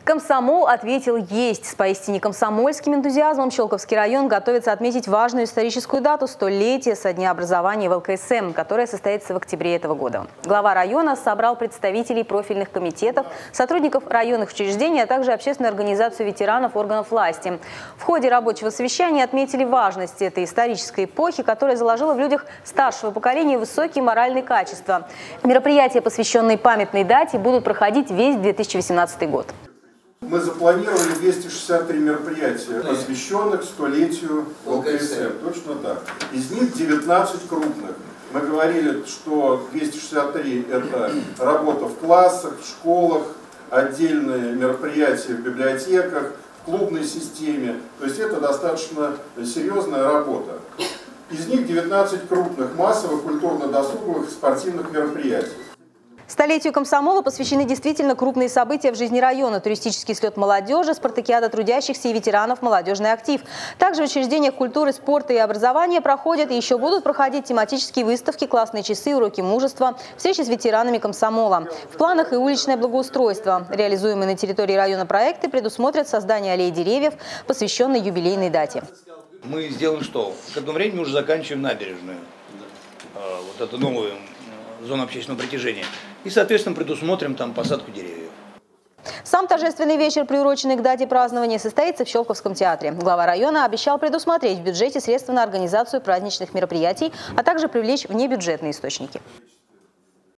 Комсомол ответил «есть». С поистине комсомольским энтузиазмом Щелковский район готовится отметить важную историческую дату – 100-летие со дня образования в ЛКСМ, которое состоится в октябре этого года. Глава района собрал представителей профильных комитетов, сотрудников районных учреждений, а также общественную организацию ветеранов органов власти. В ходе рабочего совещания отметили важность этой исторической эпохи, которая заложила в людях старшего поколения высокие моральные качества. Мероприятия, посвященные памятной дате, будут проходить весь 2018 год. Мы запланировали 263 мероприятия, посвященных 100-летию ЛКСМ. Точно так. Из них 19 крупных. Мы говорили, что 263 – это работа в классах, в школах, отдельные мероприятия в библиотеках, в клубной системе. То есть это достаточно серьезная работа. Из них 19 крупных массовых, культурно-досуговых, спортивных мероприятий. Столетию комсомола посвящены действительно крупные события в жизни района: туристический слет молодежи, спартакиада трудящихся и ветеранов, молодежный актив. Также в учреждениях культуры, спорта и образования проходят и еще будут проходить тематические выставки, классные часы, уроки мужества, встречи с ветеранами комсомола. В планах и уличное благоустройство. Реализуемые на территории района проекты предусмотрят создание аллеи деревьев, посвященной юбилейной дате. Мы сделаем что? К этому времени уже заканчиваем набережную. Вот эту новую зону общественного притяжения. И, соответственно, предусмотрим там посадку деревьев. Сам торжественный вечер, приуроченный к дате празднования, состоится в Щелковском театре. Глава района обещал предусмотреть в бюджете средства на организацию праздничных мероприятий, а также привлечь внебюджетные источники.